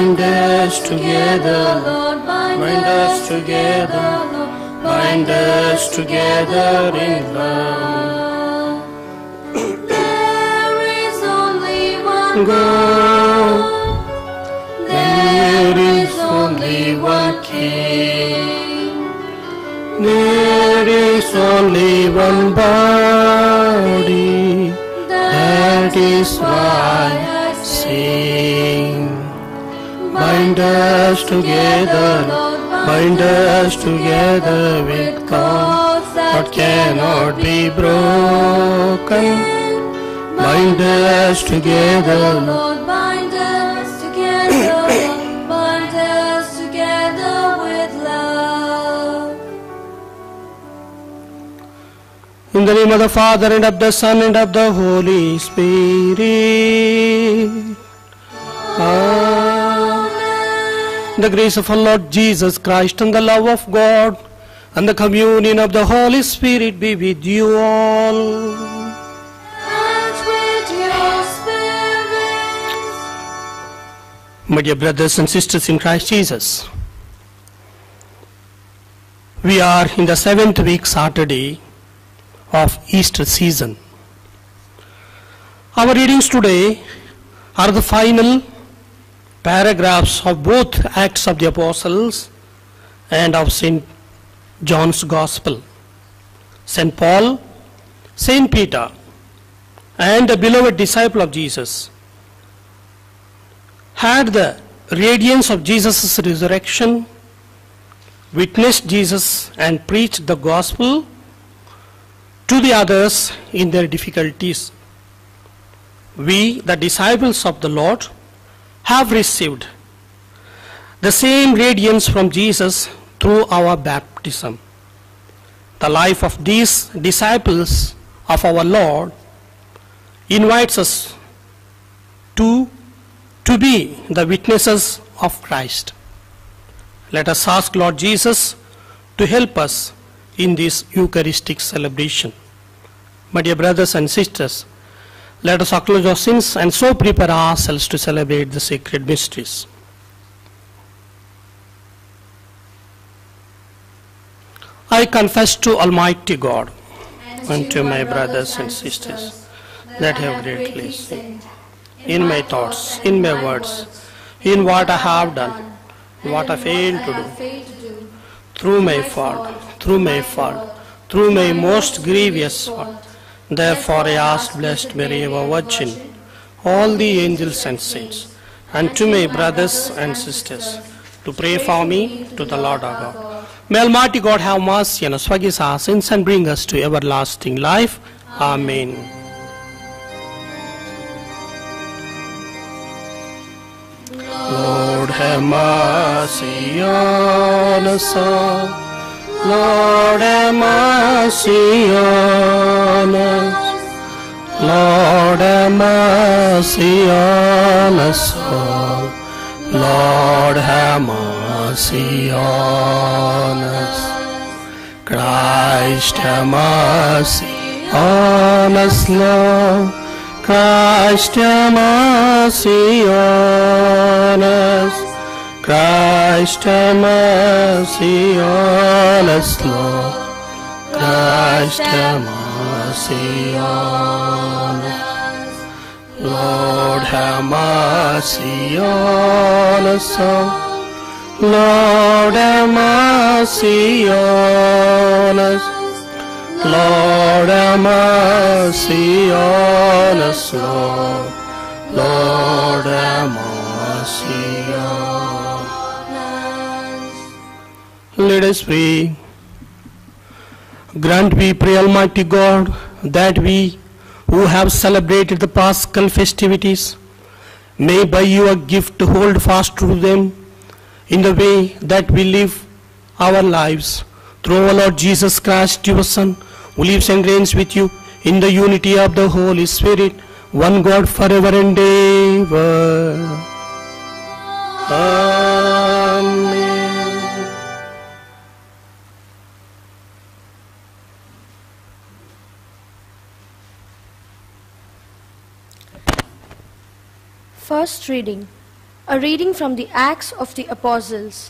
bind us together, Lord, bind us together, Lord, bind us together in love. There is only one God, there is only one King. there is only one body, that is why I sing. Bind us together, bind us together with God, that cannot be broken. Bind us together, Lord, bind us together, Lord, bind us together with love. in the name of the Father, and of the Son, and of the Holy Spirit. Amen. The grace of our Lord Jesus Christ, and the love of God, and the communion of the Holy Spirit be with you all. And with your spirit. My dear brothers and sisters in Christ Jesus, we are in the 7th week Saturday of Easter season. Our readings today are the final paragraphs of both Acts of the Apostles and of St. John's Gospel. St. Paul, St. Peter, and the beloved disciple of Jesus had the radiance of Jesus' resurrection, witnessed Jesus and preached the gospel to the others in their difficulties. We, the disciples of the Lord, have received the same radiance from Jesus through our baptism. The life of these disciples of our Lord invites us to be the witnesses of Christ. Let us ask Lord Jesus to help us in this Eucharistic celebration. My dear brothers and sisters, let us acknowledge our sins and so prepare ourselves to celebrate the sacred mysteries. I confess to Almighty God and to my brothers and sisters that I have greatly sinned in my thoughts, in my words, in what I have done, what I failed to do, through my fault, through my most grievous fault. Therefore I ask Blessed Mary, our Virgin, all the angels and saints, and to my brothers and sisters, to pray for me to the Lord our God. May Almighty God have mercy on us, forgive our sins, and bring us to everlasting life. Amen. Lord have mercy on us all. Lord have mercy on us. Lord have mercy on us all. Lord have mercy on us. Christ have mercy on us, Lord. Christ have mercy on us. Christ have mercy on us, Lord. Christ have mercy on us. Lord have mercy on us all. Lord have mercy on us. Lord have mercy on us, Lord. Lord have mercy on us. Let us pray. Grant, we pray, Almighty God, that we who have celebrated the Paschal festivities may by your gift hold fast to them in the way that we live our lives. Through our Lord Jesus Christ, your Son, who lives and reigns with you in the unity of the Holy Spirit, one God forever and ever. Amen. First reading A reading from the Acts of the Apostles.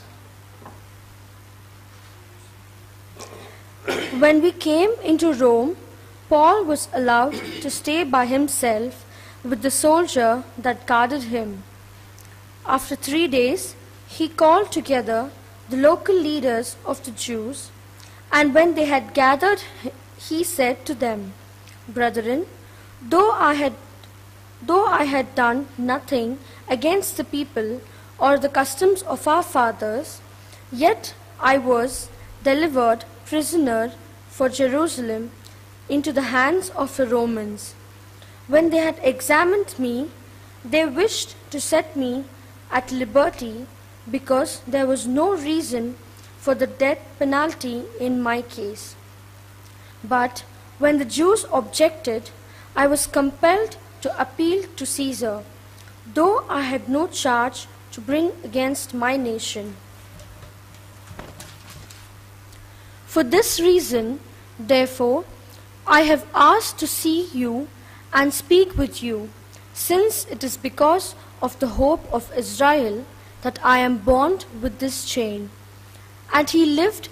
When we came into Rome, Paul was allowed to stay by himself with the soldier that guarded him. After 3 days, he called together the local leaders of the Jews, and when they had gathered, he said to them, "Brethren, though I had done nothing against the people or the customs of our fathers, yet I was delivered prisoner for Jerusalem into the hands of the Romans. When they had examined me, they wished to set me at liberty because there was no reason for the death penalty in my case. But when the Jews objected, I was compelled to appeal to Caesar, though I had no charge to bring against my nation. For this reason, therefore, I have asked to see you and speak with you, since it is because of the hope of Israel that I am bound with this chain." And he lived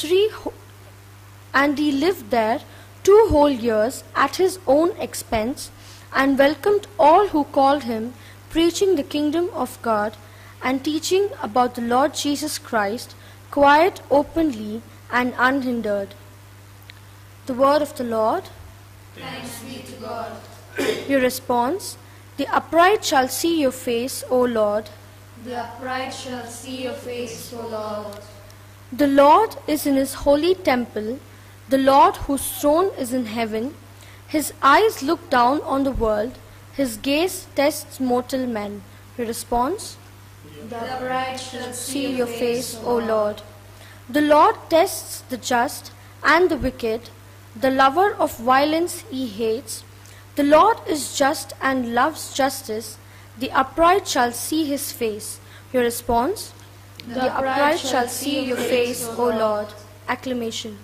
there 2 whole years at his own expense, and welcomed all who called him, preaching the kingdom of God and teaching about the Lord Jesus Christ, quite openly and unhindered. The word of the Lord. Thanks be to God. Your response: the upright shall see your face, O Lord. The upright shall see your face, O Lord. The Lord is in his holy temple, the Lord whose throne is in heaven. His eyes look down on the world, his gaze tests mortal men. Your response: The upright shall see your face, O Lord. The Lord tests the just and the wicked. The lover of violence he hates. The Lord is just and loves justice. The upright shall see his face. Your response: The upright shall see your face, O Lord. Acclamation.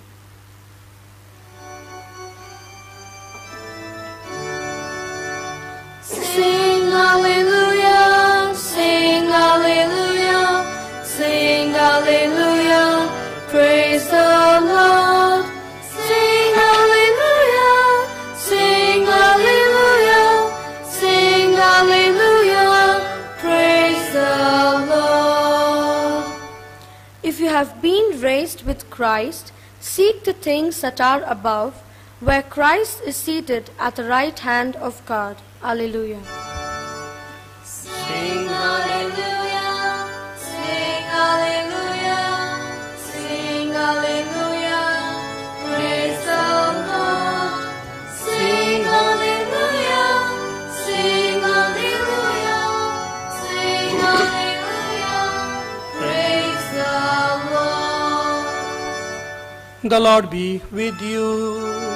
Sing hallelujah, sing hallelujah, sing hallelujah, praise the Lord. Sing hallelujah, sing hallelujah, sing hallelujah, praise the Lord. If you have been raised with Christ, seek the things that are above, where Christ is seated at the right hand of God. Alleluia. Sing hallelujah, sing hallelujah, sing hallelujah, praise the Lord. Sing hallelujah, sing hallelujah, sing hallelujah, praise the Lord. The Lord be with you.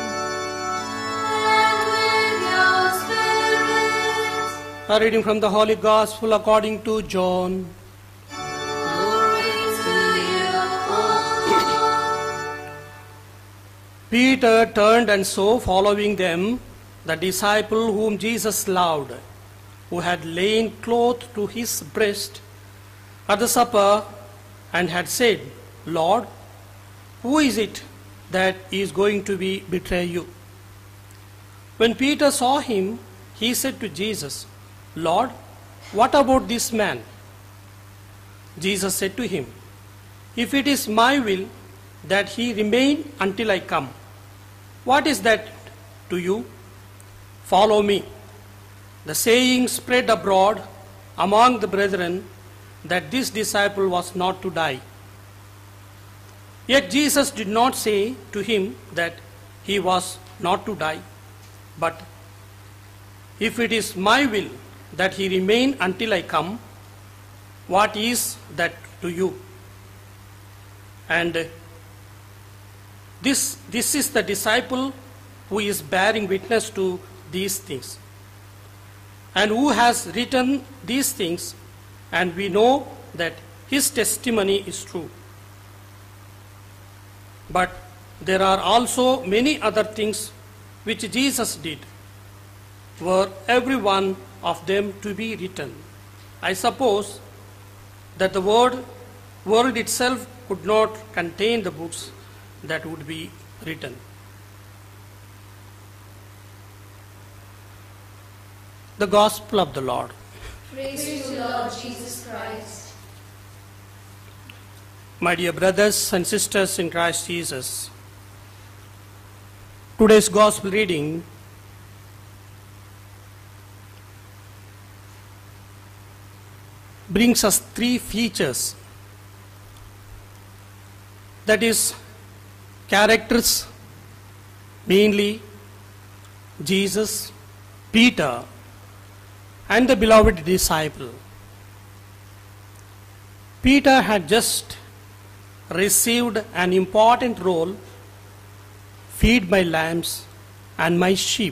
And with your spirit, A reading from the Holy Gospel according to John. glory to you, O Lord. Peter turned and saw following them the disciple whom Jesus loved, who had lain close to his breast at the supper, and had said, "Lord, who is it that is going to betray you?" When Peter saw him, he said to Jesus, "Lord, what about this man?" Jesus said to him, "If it is my will that he remain until I come, what is that to you? Follow me." The saying spread abroad among the brethren that this disciple was not to die. Yet Jesus did not say to him that he was not to die, but, "If it is my will that he remain until I come, what is that to you?" And this is the disciple who is bearing witness to these things, and who has written these things, and we know that his testimony is true. But there are also many other things which Jesus did, were every one of them to be written, I suppose that the world itself could not contain the books that would be written. The Gospel of the Lord. Praise to you, Lord Jesus Christ. My dear brothers and sisters in Christ Jesus, today's Gospel reading brings us three features, that is, characters, mainly Jesus, Peter, and the beloved disciple. Peter had just received an important role: feed my lambs and my sheep.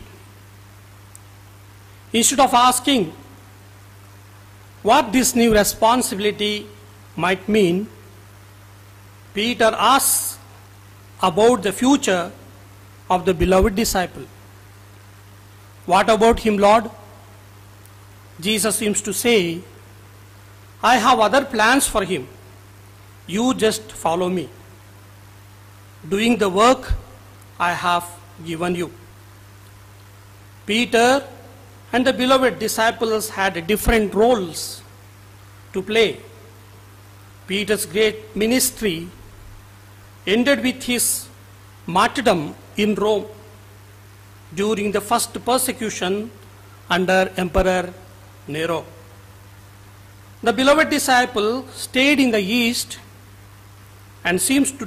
Instead of asking what this new responsibility might mean, Peter asks about the future of the beloved disciple. What about him, Lord? Jesus seems to say, I have other plans for him. You just follow me, doing the work I have given you. Peter and the beloved disciples had different roles to play. Peter's great ministry ended with his martyrdom in Rome during the first persecution under Emperor Nero. The beloved disciple stayed in the East and seems to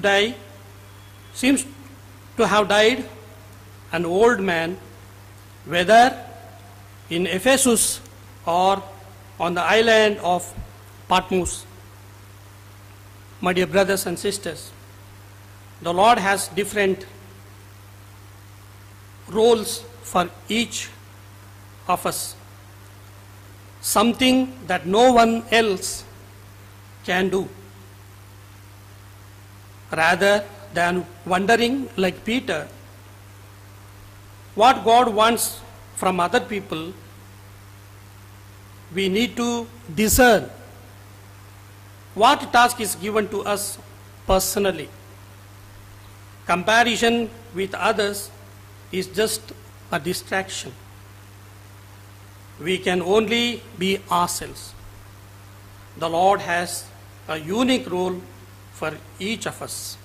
have died an old man, whether in Ephesus or on the island of Patmos. My dear brothers and sisters, the Lord has different roles for each of us, something that no one else can do. Rather than wondering like Peter what God wants from other people, we need to discern what task is given to us personally. Comparison with others is just a distraction. We can only be ourselves. The Lord has a unique role for each of us.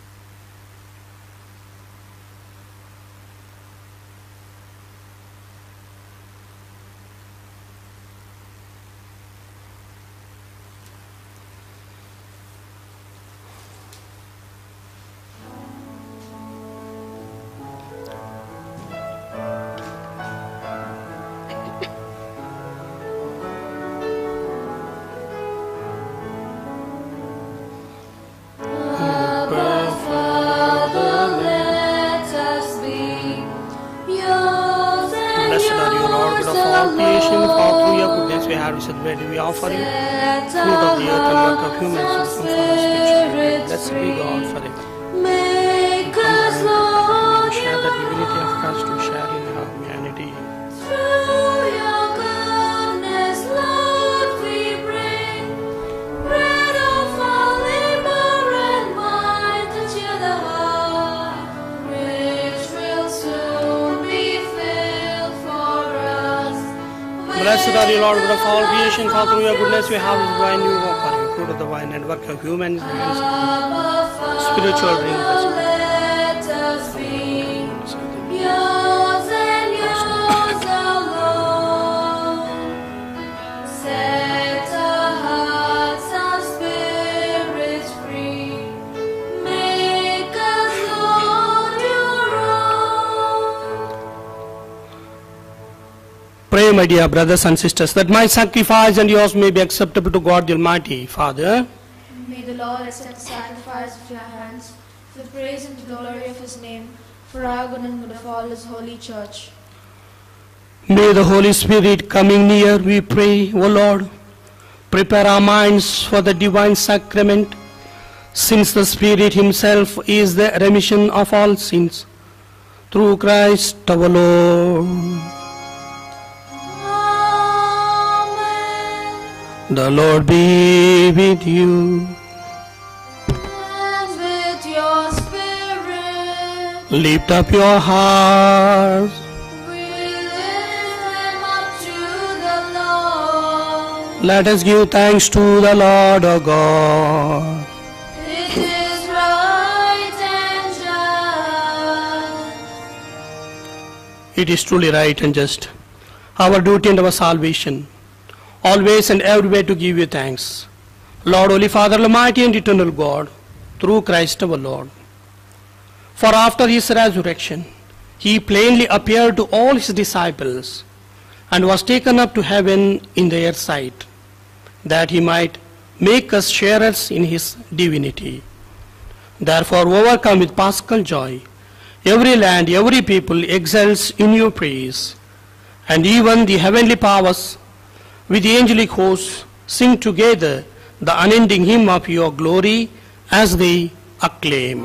We offer you fruit of the earth and work of humans who come for us spiritually. Blessed be God forever. Make us, Lord, Share the divinity of Christ to share in our humanity. through your goodness, Lord, we bring bread of our labor and wine to cheer the heart, which will soon be filled for us. Blessed are you, Lord, God of all creation, for through your goodness we have this wine you offer you, fruit of the vine and work of humans, spiritual drink. Let us be yours and yours alone. Set our hearts and spirits free. Make us, Lord, your own. Pray, my dear brothers and sisters, that my sacrifice and yours may be acceptable to God the Almighty Father. May the Lord accept the sacrifice of your hands, for the praise and glory of his name, for our good and good of all his holy church. May the Holy Spirit coming near, we pray, O Lord, prepare our minds for the divine sacrament, since the Spirit himself is the remission of all sins. Through Christ our Lord. Amen. The Lord be with you. And with your spirit, Lift up your hearts. we lift them up to the Lord. Let us give thanks to the Lord our God. It is right and just. It is truly right and just, our duty and our salvation, always and everywhere to give you thanks, Lord, Holy Father, Almighty and eternal God, through Christ our Lord. For after his resurrection, he plainly appeared to all his disciples and was taken up to heaven in their sight, that he might make us sharers in his divinity. Therefore, overcome with paschal joy, every land, every people exults in your praise, and even the heavenly powers with the angelic hosts sing together the unending hymn of your glory as they acclaim.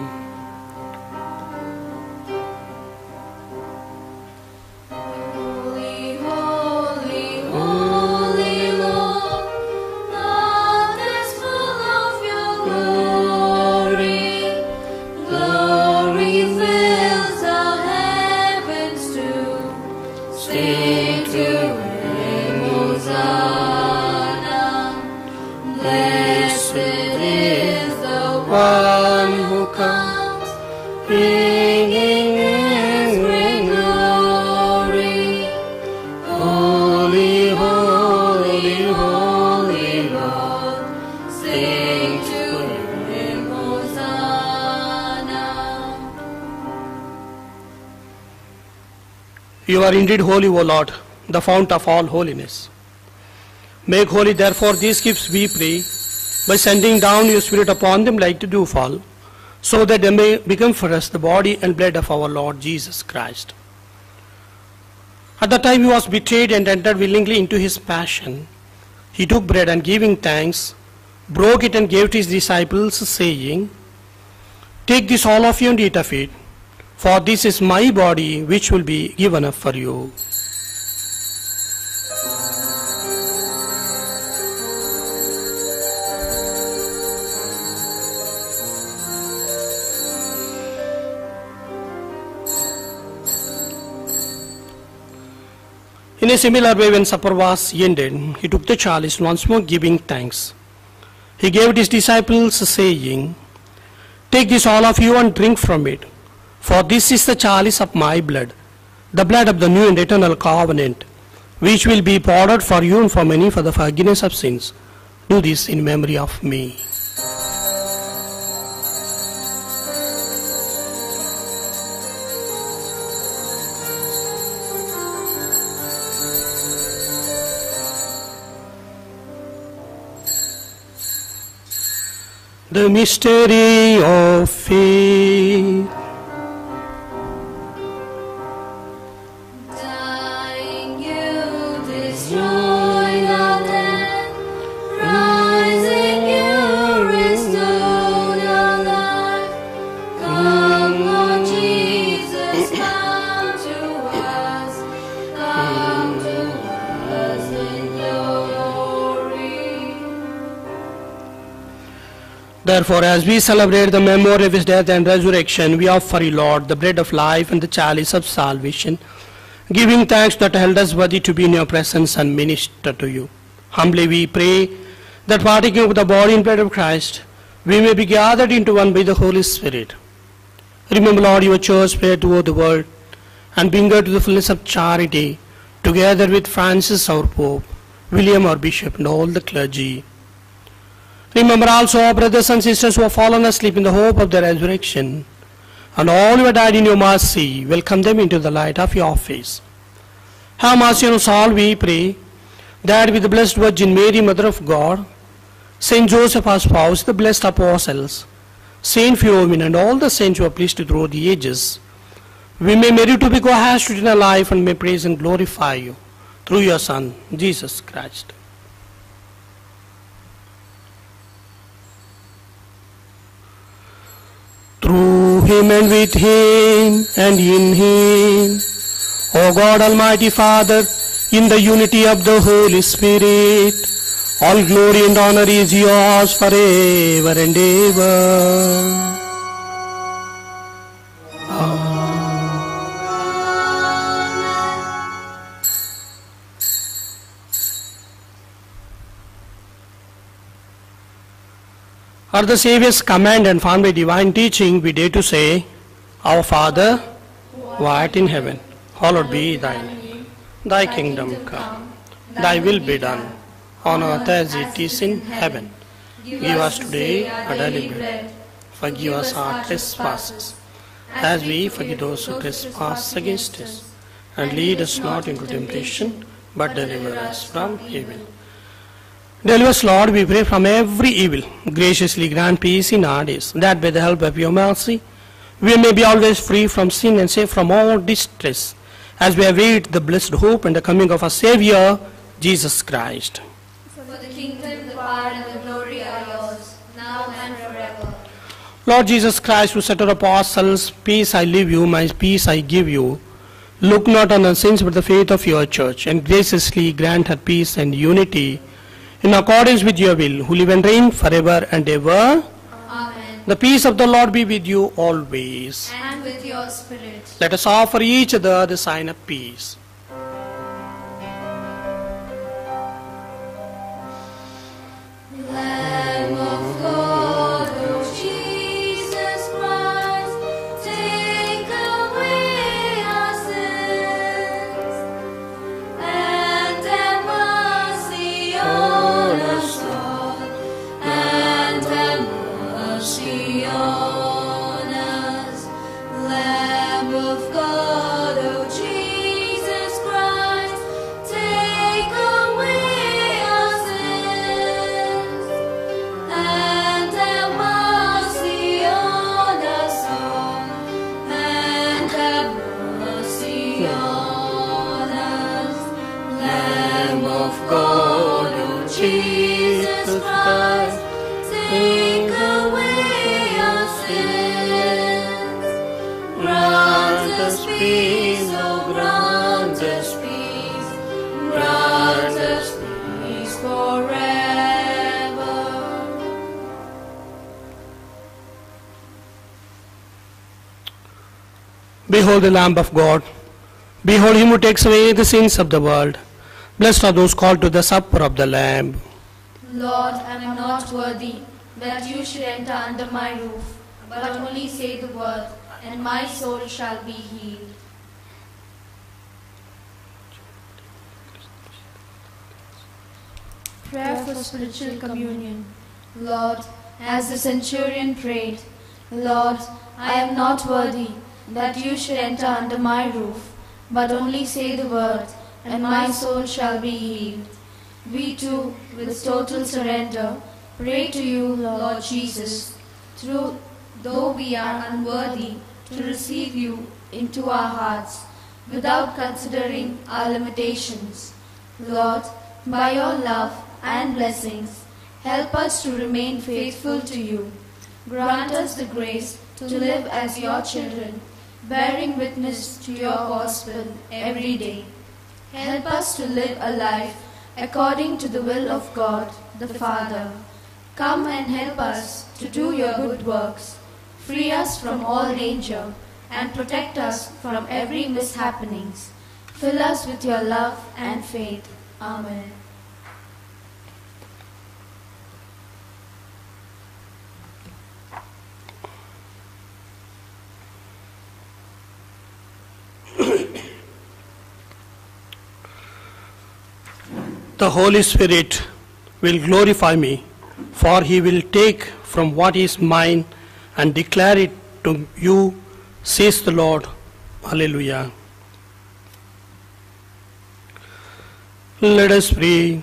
Holy, holy, holy Lord, earth is full of your glory. Glory fills the heavens too. Sing to him, Hosanna. Blessed is the one who comes, bringing his great glory. Holy, holy, holy Lord, sing to him, Hosanna. You are indeed holy, O Lord, the fount of all holiness. Make holy therefore these gifts, we pray, by sending down your Spirit upon them like the dewfall, so that they may become for us the body and blood of our Lord Jesus Christ. At the time he was betrayed and entered willingly into his passion, he took bread and giving thanks, broke it and gave to his disciples, saying, Take this all of you and eat of it, for this is my body which will be given up for you. In a similar way, when supper was ended, he took the chalice, once more giving thanks. He gave it his disciples, saying, Take this all of you and drink from it, for this is the chalice of my blood, the blood of the new and eternal covenant, which will be poured out for you and for many for the forgiveness of sins. Do this in memory of me. The mystery of faith. Dying, you destroy the dead. Rising, you restore the life. Come, Lord Jesus, come to us. Come to us in your glory. Therefore, as we celebrate the memory of his death and resurrection, we offer you, Lord, the bread of life and the chalice of salvation, giving thanks that held us worthy to be in your presence and minister to you. Humbly we pray that partaking of the body and blood of Christ, we may be gathered into one by the Holy Spirit. Remember, Lord, your church spread toward the world, and bring her to the fullness of charity, together with Francis our Pope, William our Bishop, and all the clergy. Remember also our brothers and sisters who have fallen asleep in the hope of the resurrection, and all who have died in your mercy, welcome them into the light of your face. Have mercy on us all, we pray, that with the Blessed Virgin Mary, Mother of God, Saint Joseph our spouse, the blessed apostles, Saint Philomena, and all the saints who are pleased through the ages, we may merit to be co-heirs to eternal life and may praise and glorify you through your Son, Jesus Christ. Through him and with him and in him, O God Almighty Father, in the unity of the Holy Spirit, All glory and honor is yours forever and ever. At the Saviour's command and found by divine teaching, we dare to say, Our Father, who art in heaven, hallowed be thy name. Thy kingdom come, thy will be done, on earth as it is in heaven. Give us today our daily bread. Forgive us our trespasses, as we forgive those who trespass against us. And lead us not into temptation, but deliver us from evil. Deliver us, Lord, we pray, from every evil. Graciously grant peace in our days, that by the help of your mercy, we may be always free from sin and safe from all distress, as we await the blessed hope and the coming of our Saviour, Jesus Christ. For the kingdom, the power, and the glory are yours, now and forever. Lord Jesus Christ, who said to the apostles, Peace I leave you, my peace I give you, look not on our sins but the faith of your church, and graciously grant her peace and unity, in accordance with your will, who live and reign forever and ever. Amen. The peace of the Lord be with you always. And with your spirit. Let us offer each other the sign of peace. Lamb of God, O Jesus Christ, take away our sins, and have mercy on us, Lord, and have mercy on us. Lamb of God, O Jesus Christ, take away our sins, and have mercy on us, Lord, and have mercy on us. Lamb of God, O Jesus Christ, take away our sins. Grant us peace, O grant us peace, grant us peace forever. Behold the Lamb of God. Behold him who takes away the sins of the world. Blessed are those called to the supper of the Lamb. Lord, I am not worthy that you should enter under my roof, but only say the word, and my soul shall be healed. Prayer for spiritual communion. Lord, as the centurion prayed, Lord, I am not worthy that you should enter under my roof, but only say the word, and my soul shall be healed. We too, with total surrender, pray to you, Lord Jesus, though we are unworthy to receive you into our hearts, without considering our limitations. Lord, by your love and blessings, help us to remain faithful to you. Grant us the grace to live as your children, bearing witness to your gospel every day. Help us to live a life according to the will of God the Father. Come and help us to do your good works. Free us from all danger and protect us from every mishappenings. Fill us with your love and faith. Amen. The Holy Spirit will glorify me, for he will take from what is mine and declare it to you, says the Lord. Hallelujah. Let us pray.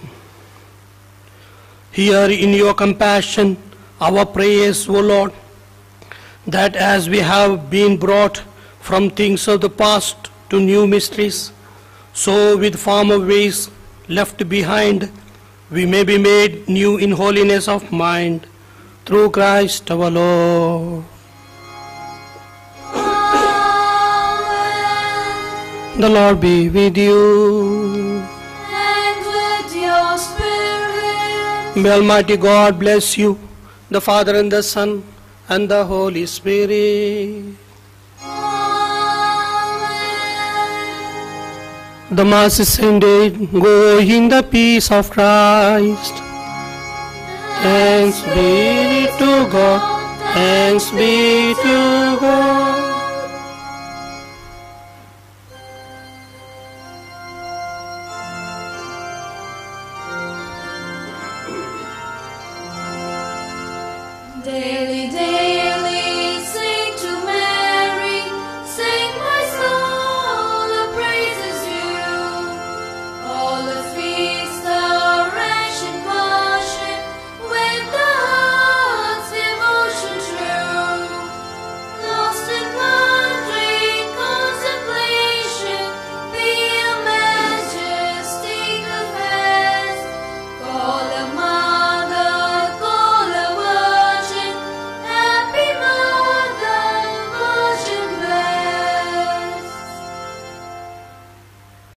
Hear in your compassion our prayers, O Lord, that as we have been brought from things of the past to new mysteries, so with former ways left behind, we may be made new in holiness of mind, through Christ our Lord. Amen. The Lord be with you. And with your spirit. May Almighty God bless you, the Father and the Son and the Holy Spirit. The Mass is ended. Go in the peace of Christ. Thanks be to God. Thanks be to God.